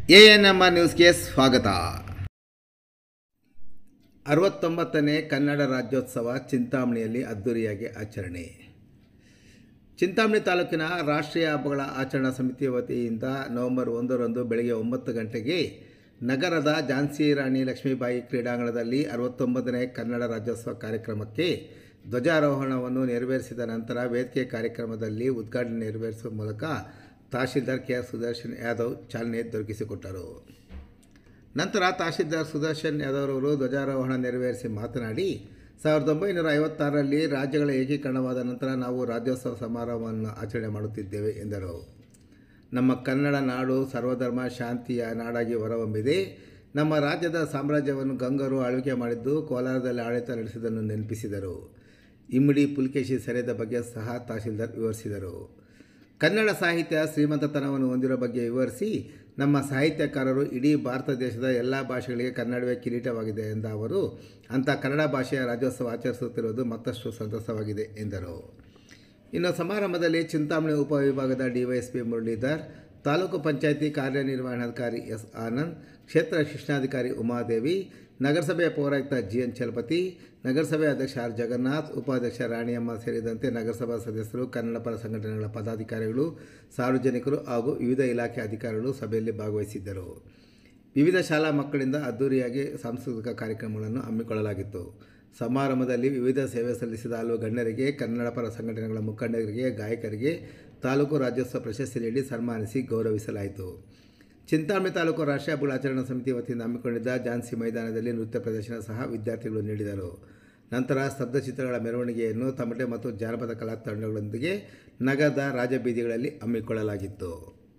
ANMR ನ್ಯೂಸ್ಗೆ ಸ್ವಾಗತ. 69ನೇ ಕನ್ನಡ ರಾಜ್ಯೋತ್ಸವ ಚಿಂತಾಮಣಿಯಲ್ಲಿ ಅದ್ದೂರಿಯಾಗಿ ಆಚರಣೆ. ಚಿಂತಾಮಣಿ ತಾಲೂಕಿನ ರಾಷ್ಟ್ರೀಯ ಹಬ್ಬಗಳ ಆಚರಣಾ ಸಮಿತಿ ವತಿಯಿಂದ ನವೆಂಬರ್ 1ರಂದು ಬೆಳಗ್ಗೆ 9 ಗಂಟೆಗೆ ನಗರದ ಝಾನ್ಸಿ ರಾಣಿ ಲಕ್ಷ್ಮೀಬಾಯಿ ಕ್ರೀಡಾಂಗಣದಲ್ಲಿ 69ನೇ ಕನ್ನಡ ರಾಜ್ಯೋತ್ಸವ ಕಾರ್ಯಕ್ರಮಕ್ಕೆ ಧ್ವಜಾರೋಹಣವನ್ನು ನೆರವೇರಿಸಿದ ನಂತರ ವೇದಿಕೆ ಕಾರ್ಯಕ್ರಮದಲ್ಲಿ ಉದ್ಘಾಟನೆ ನೆರವೇರಿಸುವ ಮೂಲಕ ತಹಶೀಲ್ದಾರ್ ಕೆ ಸುದರ್ಶನ್ ಯಾದವ್ ಚಾಲನೆ ದೊರಕಿಸಿಕೊಟ್ಟರು. ನಂತರ ತಹಶೀಲ್ದಾರ್ ಸುದರ್ಶನ್ ಯಾದವ್ ಅವರು ಧ್ವಜಾರೋಹಣ ನೆರವೇರಿಸಿ ಮಾತನಾಡಿ 1956ರಲ್ಲಿ ರಾಜ್ಯಗಳ ಏಕೀಕರಣವಾದ ನಂತರ ನಾವು ರಾಜ್ಯೋತ್ಸವ ಸಮಾರಂಭವನ್ನು ಆಚರಣೆ ಮಾಡುತ್ತಿದ್ದೇವೆ ಎಂದರು. ನಮ್ಮ ಕನ್ನಡ ನಾಡು ಸರ್ವಧರ್ಮ ಶಾಂತಿಯ ನಾಡಾಗಿ ಹೊರಹೊಮ್ಮಿದೆ. ನಮ್ಮ ರಾಜ್ಯದ ಸಾಮ್ರಾಜ್ಯವನ್ನು ಗಂಗರು ಆಳ್ವಿಕೆ ಮಾಡಿದ್ದು ಕೋಲಾರದಲ್ಲಿ ಆಡಳಿತ ನಡೆಸಿದ್ದನ್ನು ನೆನಪಿಸಿದರು. ಇಮ್ಮಡಿ ಪುಲಿಕೇಶಿ ಸೆರೆದ ಬಗ್ಗೆ ಸಹ ತಹಶೀಲ್ದಾರ್ ವಿವರಿಸಿದರು. ಕನ್ನಡ ಸಾಹಿತ್ಯ ಶ್ರೀಮಂತತನವನ್ನು ಹೊಂದಿರುವ ಬಗ್ಗೆ ವಿವರಿಸಿ ನಮ್ಮ ಸಾಹಿತ್ಯಕಾರರು ಇಡೀ ಭಾರತ ದೇಶದ ಎಲ್ಲ ಭಾಷೆಗಳಿಗೆ ಕನ್ನಡವೇ ಕಿರೀಟವಾಗಿದೆ ಎಂದ ಅವರು, ಅಂಥ ಕನ್ನಡ ಭಾಷೆಯ ರಾಜ್ಯೋತ್ಸವ ಆಚರಿಸುತ್ತಿರುವುದು ಮತ್ತಷ್ಟು ಸಂತಸವಾಗಿದೆ ಎಂದರು. ಇನ್ನು ಸಮಾರಂಭದಲ್ಲಿ ಚಿಂತಾಮಣಿ ಉಪವಿಭಾಗದ ಡಿವೈಎಸ್ಪಿ ಮುರಳೀಧರ್, ತಾಲೂಕು ಪಂಚಾಯಿತಿ ಕಾರ್ಯನಿರ್ವಹಣಾಧಿಕಾರಿ ಎಸ್ ಆನಂದ್, ಕ್ಷೇತ್ರ ಶಿಕ್ಷಣಾಧಿಕಾರಿ ಉಮಾದೇವಿ, ನಗರಸಭೆಯ ಪೌರಾಯುಕ್ತ GN ಚಲಪತಿ, ನಗರಸಭೆ ಅಧ್ಯಕ್ಷ ಆರ್ ಜಗನ್ನಾಥ್, ಉಪಾಧ್ಯಕ್ಷ ರಾಣಿಯಮ್ಮ ಸೇರಿದಂತೆ ನಗರಸಭಾ ಸದಸ್ಯರು, ಕನ್ನಡ ಪರ ಸಂಘಟನೆಗಳ ಪದಾಧಿಕಾರಿಗಳು, ಸಾರ್ವಜನಿಕರು ಹಾಗೂ ವಿವಿಧ ಇಲಾಖೆ ಅಧಿಕಾರಿಗಳು ಸಭೆಯಲ್ಲಿ ಭಾಗವಹಿಸಿದ್ದರು. ವಿವಿಧ ಶಾಲಾ ಮಕ್ಕಳಿಂದ ಅದ್ದೂರಿಯಾಗಿ ಸಾಂಸ್ಕೃತಿಕ ಕಾರ್ಯಕ್ರಮಗಳನ್ನು ಹಮ್ಮಿಕೊಳ್ಳಲಾಗಿತ್ತು. ಸಮಾರಂಭದಲ್ಲಿ ವಿವಿಧ ಸೇವೆ ಸಲ್ಲಿಸಿದ ಹಲವು ಗಣ್ಯರಿಗೆ, ಕನ್ನಡ ಪರ ಸಂಘಟನೆಗಳ ಮುಖಂಡರಿಗೆ, ಗಾಯಕರಿಗೆ ತಾಲೂಕು ರಾಜ್ಯೋತ್ಸವ ಪ್ರಶಸ್ತಿ ನೀಡಿ ಸನ್ಮಾನಿಸಿ ಗೌರವಿಸಲಾಯಿತು. ಚಿಂತಾಮಣಿ ತಾಲೂಕು ರಾಷ್ಟ್ರೀಯ ಹಬ್ಬಗಳ ಆಚರಣಾ ಸಮಿತಿ ವತಿಯಿಂದ ಹಮ್ಮಿಕೊಂಡಿದ್ದ ಝಾನ್ಸಿ ಮೈದಾನದಲ್ಲಿ ನೃತ್ಯ ಪ್ರದರ್ಶನ ಸಹ ವಿದ್ಯಾರ್ಥಿಗಳು ನೀಡಿದರು. ನಂತರ ಸ್ತಬ್ಧಚಿತ್ರಗಳ ಮೆರವಣಿಗೆಯನ್ನು ತಮಟೆ ಮತ್ತು ಜಾನಪದ ಕಲಾ ತಂಡಗಳೊಂದಿಗೆ ನಗರದ ರಾಜಬೀದಿಗಳಲ್ಲಿ ಹಮ್ಮಿಕೊಳ್ಳಲಾಗಿತ್ತು.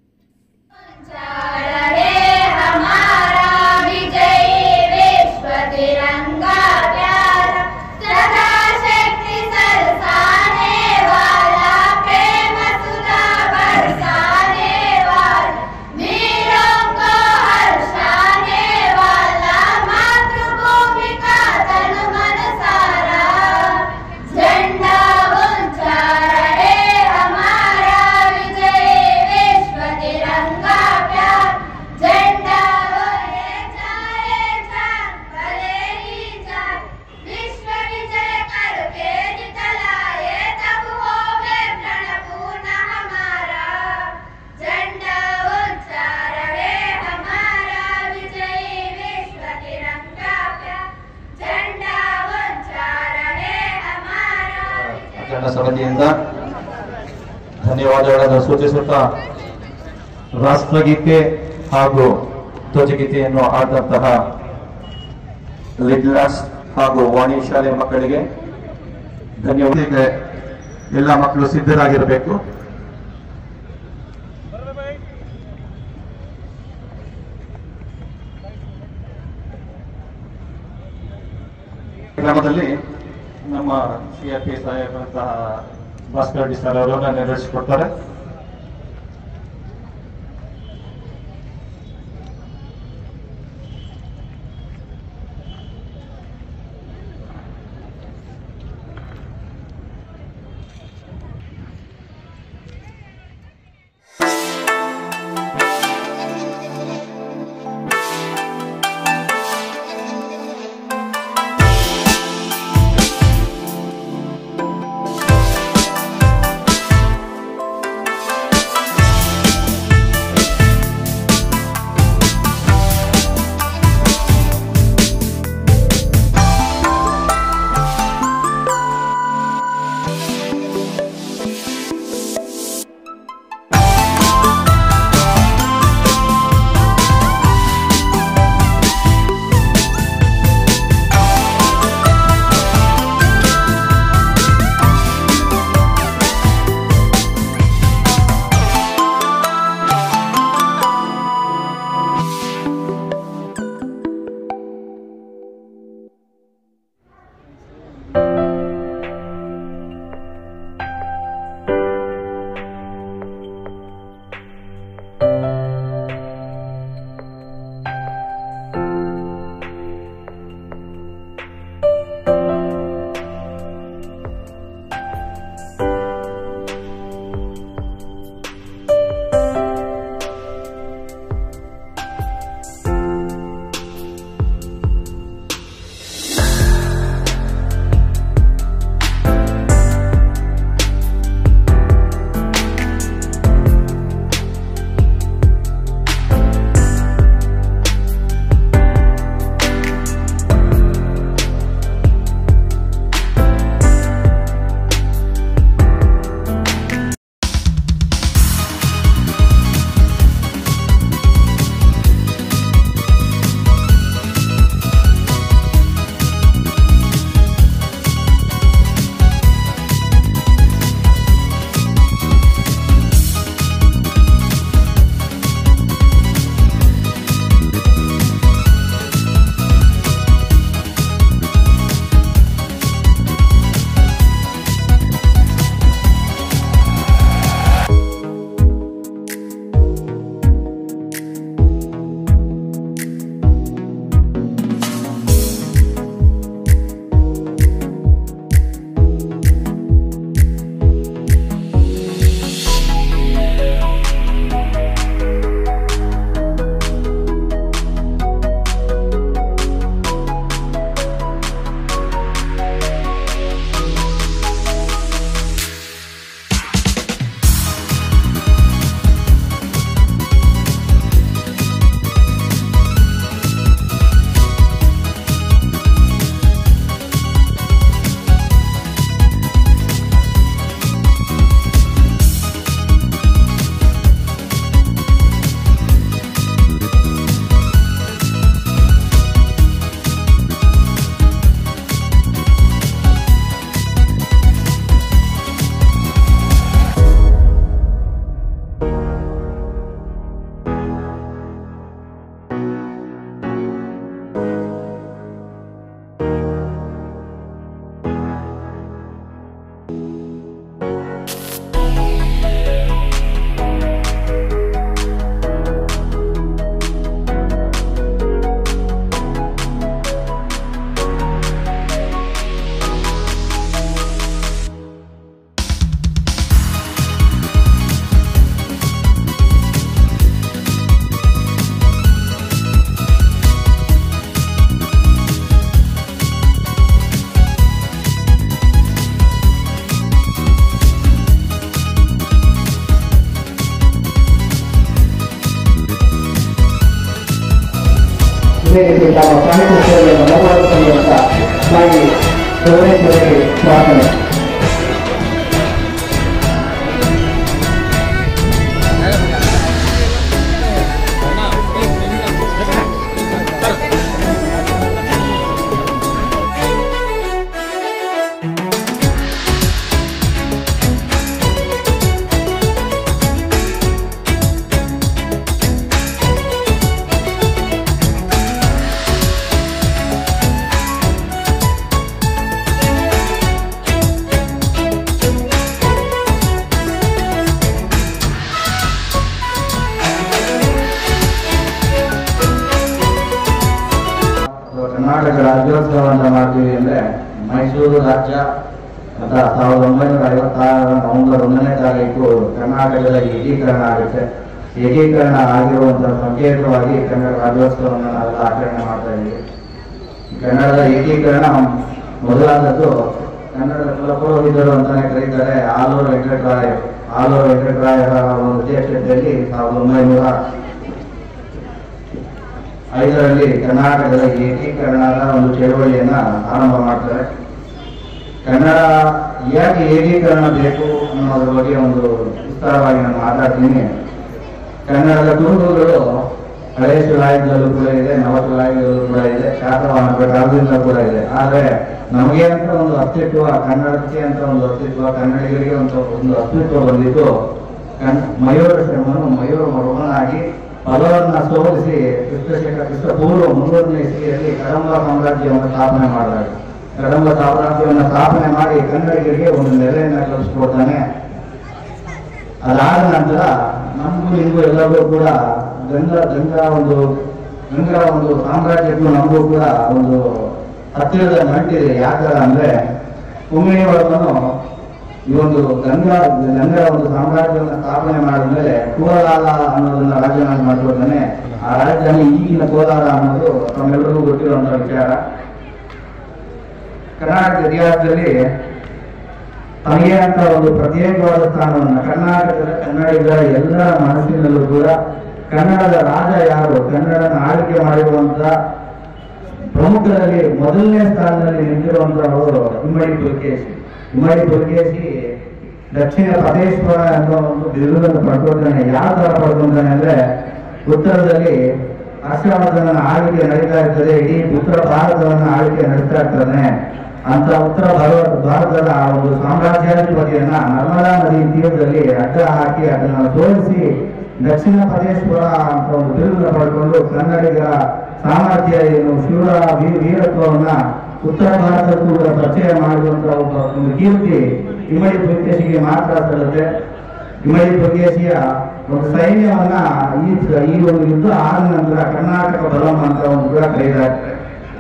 ಸಮಿತಿಯಿಂದ ಧನ್ಯವಾದಗಳನ್ನು ಸೂಚಿಸುತ್ತಾ ರಾಷ್ಟ್ರಗೀತೆ ಹಾಗೂ ಧ್ವಜಗೀತೆಯನ್ನು ಆಡಿದಂತಹ ಲಿಟ್ಲಾಸ್ ಹಾಗೂ ವಾಣಿ ಶಾಲೆ ಮಕ್ಕಳಿಗೆ ಧನ್ಯವಾದ. ಎಲ್ಲ ಮಕ್ಕಳು ಸಿದ್ಧರಾಗಿರಬೇಕು. ಗ್ರಾಮದಲ್ಲಿ ನಮ್ಮ CRP ಸಾಹೇಬರಂತಹ ಭಾಸ್ಕರ್ ಡಿ ಸರ್ ಅವರನ್ನು ನೆರವೇರಿಸಿಕೊಡ್ತಾರೆ. ಇದೇ ರೀತಿ ತಮ್ಮ ಸಾಹಿತ್ಯ ಸೇವೆಯನ್ನು ಮುಂದುವರಿಸಲಿ ಅಂತ ತಾಯಿ ಭುವನೇಶ್ವರಿಗೆ ಪ್ರಾರ್ಥನೆ. ಕರ್ನಾಟಕ ರಾಜ್ಯೋತ್ಸವವನ್ನು ಮಾಡ್ತೀವಿ ಅಂದರೆ ಮೈಸೂರು ರಾಜ್ಯ ಅಂತ 1956 ನವೆಂಬರ್ 1ನೇ ತಾರೀಕು ಕರ್ನಾಟಕದ ಏಕೀಕರಣ ಆಗುತ್ತೆ. ಏಕೀಕರಣ ಆಗಿರುವಂತಹ ಸಂಕೇತವಾಗಿ ಕನ್ನಡ ರಾಜ್ಯೋತ್ಸವವನ್ನು ನಾವೆಲ್ಲ ಆಚರಣೆ ಮಾಡ್ತಾ ಇದ್ದೀವಿ. ಕನ್ನಡದ ಏಕೀಕರಣ ಮೊದಲಾದದ್ದು ಕನ್ನಡದ ಕುಲಪುರೋಹಿತರು ಅಂತಾನೆ ಕರೀತಾರೆ. ಆಲೂರು ವೆಂಕಟರಾಯರ ಒಂದು ಅಧ್ಯಕ್ಷತೆಯಲ್ಲಿ 1905ರಲ್ಲಿ ಕರ್ನಾಟಕದ ಏಕೀಕರಣದ ಒಂದು ಚಳವಳಿಯನ್ನ ಆರಂಭ ಮಾಡ್ತಾರೆ. ಕನ್ನಡ ಯಾಕೆ ಏಕೀಕರಣ ಬೇಕು ಅನ್ನೋದ್ರ ಬಗ್ಗೆ ಒಂದು ವಿಸ್ತಾರವಾಗಿ ನಾನು ಮಾತಾಡ್ತೀನಿ. ಕನ್ನಡದ ತುಣುಕುಗಳು ಹಳೆ ಶಿಲಾಯುಗದಲ್ಲೂ ಕೂಡ ಇದೆ, ನವ ಶಿಲಾಯುಗದಲ್ಲೂ ಕೂಡ ಇದೆ, ಶಾತವಾಹನ ಪ್ರಕಾರದಿಂದ ಕೂಡ ಇದೆ. ಆದರೆ ನಮಗೆ ಅಂತ ಒಂದು ಅಸ್ತಿತ್ವ, ಕನ್ನಡಕ್ಕೆ ಅಂತ ಒಂದು ಅಸ್ತಿತ್ವ, ಕನ್ನಡಿಗರಿಗೆ ಒಂದು ಅಸ್ತಿತ್ವ ಬಂದಿದ್ದು ಮಯೂರ ಶ್ರಮನು ಮಯೂರ ಮರುವನಾಗಿ ಫಲವನ್ನ ಸೋಲಿಸಿ ಕ್ರಿಸ್ತಪೂರ್ವ 300ನೇ ಇಸವಿಯಲ್ಲಿ ಕದಂಬ ಸಾಮ್ರಾಜ್ಯವನ್ನು ಸ್ಥಾಪನೆ ಮಾಡಿದಾಗ, ಕದಂಬ ಸಾಮ್ರಾಜ್ಯವನ್ನು ಸ್ಥಾಪನೆ ಮಾಡಿ ಕನ್ನಡಿಗರಿಗೆ ಒಂದು ನೆಲೆಯನ್ನ ಕಲಿಸ್ಕೊಡ್ತಾನೆ. ಅದಾದ ನಂತರ ನಮಗೂ ನಿಮಗೂ ಎಲ್ಲರಿಗೂ ಕೂಡ ಗಂಗಾ ಒಂದು ಸಾಮ್ರಾಜ್ಯಕ್ಕೂ ನಮಗೂ ಕೂಡ ಒಂದು ಹತ್ತಿರದ ನಂಟಿದೆ. ಯಾಕಂದ್ರೆ ಅಂದ್ರೆ ಕುಮ್ಮಿಣಿ ಒಳಗನು ಈ ಒಂದು ಗಂಗಾ ಒಂದು ಸಾಮ್ರಾಜ್ಯವನ್ನು ಸ್ಥಾಪನೆ ಮಾಡಿದ್ಮೇಲೆ ಕೋಲಾರ ಅನ್ನೋದನ್ನ ರಾಜಧಾನಿ ಮಾಡ್ಕೊಳ್ತಾನೆ. ಆ ರಾಜಧಾನಿ ಈಗಿನ ಕೋಲಾರ ಅನ್ನೋದು ತಮ್ಮೆಲ್ಲರಿಗೂ ಗೊತ್ತಿರುವಂತಹ ವಿಚಾರ. ಕರ್ನಾಟಕ ಇತಿಹಾಸದಲ್ಲಿ ತಮಗೆ ಅಂತ ಒಂದು ಪ್ರತ್ಯೇಕವಾದ ಸ್ಥಾನವನ್ನು ಕರ್ನಾಟಕದ ಕನ್ನಡಿಗರ ಎಲ್ಲರ ಮನಸ್ಸಿನಲ್ಲೂ ಕೂಡ ಕನ್ನಡದ ರಾಜ ಯಾರು, ಕನ್ನಡನ ಆಳ್ವಿಕೆ ಮಾಡಿರುವಂತಹ ಪ್ರಮುಖರಲ್ಲಿ ಮೊದಲನೇ ಸ್ಥಾನದಲ್ಲಿ ನಿಂತಿರುವಂತಹವರು ಇಮ್ಮಡಿ ಪುಲಕೇಶಿ ದಕ್ಷಿಣ ಪದೇಶ್ವರ ಎಂಬ ಒಂದು ಬಿರುದನ್ನು ಪಡ್ಕೊಳ್ತಾನೆ. ಯಾವ ತರ ಪಡ್ಕೊಳ್ತಾನೆ ಅಂದ್ರೆ, ಉತ್ತರದಲ್ಲಿ ಹರ್ಷವರ್ಧನನ ಆಳ್ವಿಕೆ ನಡೀತಾ ಇರ್ತದೆ, ಇಡೀ ಉತ್ತರ ಭಾರತವನ್ನ ಆಳ್ವಿಕೆ ನಡೆಸ್ತಾ ಇರ್ತಾನೆ. ಅಂತ ಉತ್ತರ ಭಾರತದ ಒಂದು ಸಾಮ್ರಾಜ್ಯಾಧಿಪತಿಯನ್ನ ನರ್ಮದಾ ನದಿ ತೀರದಲ್ಲಿ ಅಡ್ಡ ಹಾಕಿ ಅದನ್ನ ಸೋಲಿಸಿ ದಕ್ಷಿಣ ಪದೇಶ್ವರ ಅಂತ ಒಂದು ಬಿರುದನ್ನು ಪಡ್ಕೊಂಡು ಕನ್ನಡಿಗರ ಸಾಮರ್ಥ್ಯ ಏನು, ಶೂರ ವೀರತ್ವವನ್ನ ಉತ್ತರ ಭಾರತಕ್ಕೂ ಕೂಡ ಪರಿಚಯ ಮಾಡುವಂತಹ ಒಂದು ಕೀರ್ತಿ ಇಮ್ಮಡಿ ಪುಲಕೇಶಿಗೆ ಮಾತ್ರ ಸಲ್ಲುತ್ತೆ. ಇಮ್ಮಡಿ ಪುಲಕೇಶಿಯ ಒಂದು ಸೈನ್ಯವನ್ನ ಈ ಒಂದು ಯುದ್ಧ ಆದ ನಂತರ ಕರ್ನಾಟಕ ಬಲಂ ಅಂತ ಒಂದು ಕೂಡ ಕರೆಯಲಾಗ್ತದೆ.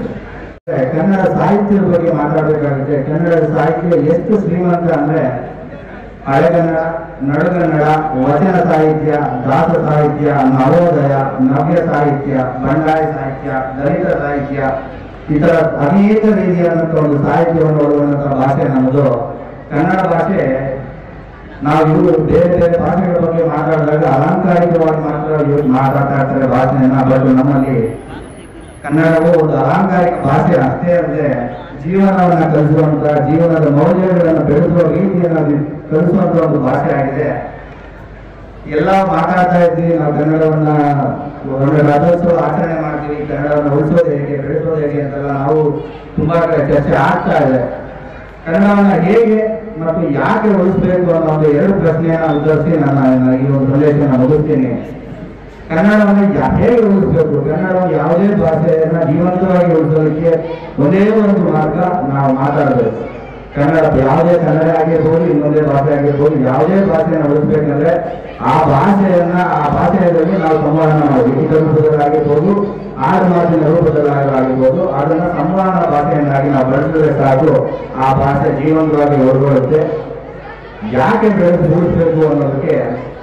ಕನ್ನಡ ಸಾಹಿತ್ಯದ ಬಗ್ಗೆ ಮಾತಾಡಬೇಕಾಗುತ್ತೆ. ಕನ್ನಡದ ಸಾಹಿತ್ಯ ಎಷ್ಟು ಶ್ರೀಮಂತ ಅಂದ್ರೆ ಹಳೆಗನ್ನಡ, ನಡುಗನ್ನಡ, ವಚನ ಸಾಹಿತ್ಯ, ದಾಸ ಸಾಹಿತ್ಯ, ನವೋದಯ, ನವ್ಯ ಸಾಹಿತ್ಯ, ಬಂಡಾಯ ಸಾಹಿತ್ಯ, ದಲಿತ ಸಾಹಿತ್ಯ, ಈ ತರ ಅನೇಕ ರೀತಿಯಾದಂತ ಒಂದು ಸಾಹಿತ್ಯವನ್ನು ಒಳಗೊಂಡಂತಹ ಭಾಷೆ ನಮ್ಮದು. ಕನ್ನಡ ಭಾಷೆ ನಾವು ಬೇರೆ ಬೇರೆ ಭಾಷೆಗಳ ಬಗ್ಗೆ ಮಾತಾಡಿದಾಗ ಅಲಂಕಾರಿಕವಾಗಿ ಮಾತ್ರ ಮಾತಾಡ್ತಾ ಇರ್ತಾರೆ ಭಾಷೆಯನ್ನ. ಬಟ್ ನಮ್ಮಲ್ಲಿ ಕನ್ನಡವು ಒಂದು ಅಲಂಕಾರಿಕ ಭಾಷೆ ಅಷ್ಟೇ ಅಲ್ಲದೆ ಜೀವನವನ್ನ ಕಲಿಸುವಂತ, ಜೀವನದ ಮೌಲ್ಯಗಳನ್ನು ಬೆಳೆಸುವ ರೀತಿಯನ್ನು ಕಲಿಸುವಂತ ಒಂದು ಭಾಷೆ ಆಗಿದೆ. ಎಲ್ಲ ಮಾತಾಡ್ತಾ ಇದ್ವಿ ನಾವು ಕನ್ನಡವನ್ನ ರಾಜ್ಯೋತ್ಸವ ಆಚರಣೆ ಮಾಡ್ತೀವಿ, ಕನ್ನಡವನ್ನು ಉಳಿಸೋದು ಹೇಗೆ, ಬೆಳೆಸೋದು ಹೇಗೆ ಅಂತೆಲ್ಲ ನಾವು ತುಂಬಾ ಚರ್ಚೆ ಆಗ್ತಾ ಇದೆ. ಕನ್ನಡವನ್ನ ಹೇಗೆ ಮತ್ತು ಯಾಕೆ ಉಳಿಸ್ಬೇಕು ಅನ್ನೋ ಒಂದು 2 ಪ್ರಶ್ನೆಯನ್ನ ಉತ್ತರಿಸಿ ನಾನು ಈ ಒಂದು ಸಂದೇಶವನ್ನು ಮುಗಿಸ್ತೀನಿ. ಕನ್ನಡವನ್ನು ಹೇಗೆ ಉಳಿಸ್ಬೇಕು, ಕನ್ನಡವನ್ನು ಯಾವುದೇ ಭಾಷೆಯನ್ನ ಜೀವಂತವಾಗಿ ಉಳಿಸೋದಕ್ಕೆ ಒಂದೇ ಒಂದು ಮಾರ್ಗ, ನಾವು ಮಾತಾಡಬೇಕು. ಕನ್ನಡ ಯಾವುದೇ ಕನ್ನಡ ಆಗಿರ್ಬೋದು, ಇನ್ನೊಂದೇ ಭಾಷೆ ಆಗಿರ್ಬೋದು, ಯಾವುದೇ ಭಾಷೆಯನ್ನು ಉಳಿಸ್ಬೇಕಂದ್ರೆ ಆ ಭಾಷೆಯಲ್ಲಿ ನಾವು ಸಂವಹನ ಮಾಡಬೇಕು. ಲಿಖಿತ ರೂಪದಲ್ಲಾಗಿರ್ಬೋದು, ಆಡು ಮಾತಿನ ರೂಪದಲ್ಲಾಗಿರ್ಬೋದು, ಅದನ್ನ ಸಂವಹನ ಭಾಷೆಯನ್ನಾಗಿ ನಾವು ಬಳಸಿದ್ರೆ ಸಾಕು, ಆ ಭಾಷೆ ಜೀವಂತವಾಗಿ ಹೊರಗೊಳ್ಳುತ್ತೆ. ಯಾಕೆ ಉಳಿಸ್ಬೇಕು ಅನ್ನೋದಕ್ಕೆ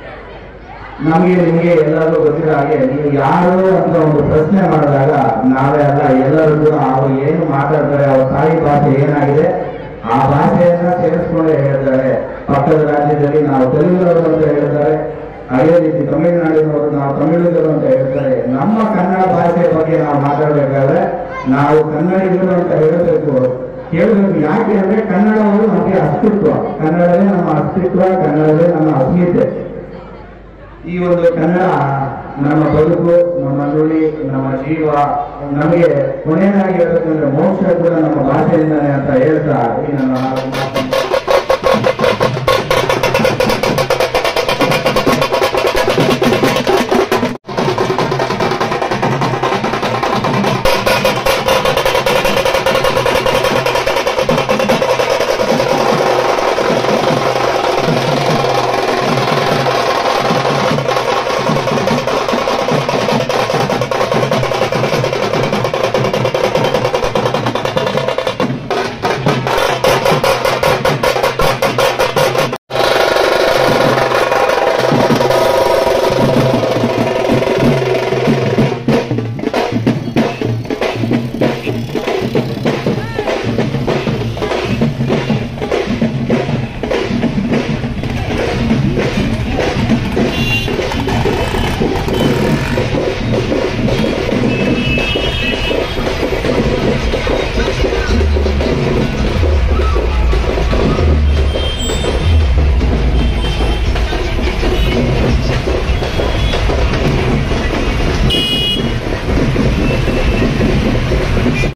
ನಿಮಗೆ ಎಲ್ಲರೂ ಗೊತ್ತಿರೋ ಹಾಗೆ, ನೀವು ಯಾರು ಅಂತ ಒಂದು ಪ್ರಶ್ನೆ ಮಾಡಿದಾಗ ನಾವೇ ಅಲ್ಲ, ಎಲ್ಲರೂ ಕೂಡ ಅವರು ಏನು ಮಾತಾಡ್ತಾರೆ, ಅವ್ರ ತಾಯಿ ಭಾಷೆ ಏನಾಗಿದೆ ಆ ಭಾಷೆಯನ್ನ ಸೇರಿಸ್ಕೊಂಡೇ ಹೇಳ್ತಾರೆ. ಪಕ್ಕದ ರಾಜ್ಯದಲ್ಲಿ ನಾವು ತೆಲುಗಿನವರು ಅಂತ ಹೇಳ್ತಾರೆ, ಅದೇ ರೀತಿ ತಮಿಳುನಾಡಿನವರು ನಾವು ತಮಿಳಿಗರು ಅಂತ ಹೇಳ್ತಾರೆ. ನಮ್ಮ ಕನ್ನಡ ಭಾಷೆಯ ಬಗ್ಗೆ ನಾವು ಮಾತಾಡಬೇಕಾದ್ರೆ ನಾವು ಕನ್ನಡಿಗರು ಅಂತ ಹೇಳಬೇಕು. ಯಾಕೆ ಅಂದ್ರೆ ಕನ್ನಡವು ನಮಗೆ ಅಸ್ತಿತ್ವ, ಕನ್ನಡವೇ ನಮ್ಮ ಅಸ್ತಿತ್ವ, ಕನ್ನಡವೇ ನಮ್ಮ ಅಸ್ಮಿತೆ. ಈ ಒಂದು ಕನ್ನಡ ನಮ್ಮ ಬದುಕು, ನಮ್ಮ ನುಡಿ, ನಮ್ಮ ಜೀವ. ನಮಗೆ ಕೊನೆಯದಾಗಿ ಹೇಳ್ಬೇಕಂದ್ರೆ ಮೋಕ್ಷ ಕೂಡ ನಮ್ಮ ಭಾಷೆಯಿಂದಾನೆ ಅಂತ ಹೇಳ್ತಾ ಈ ನನ್ನ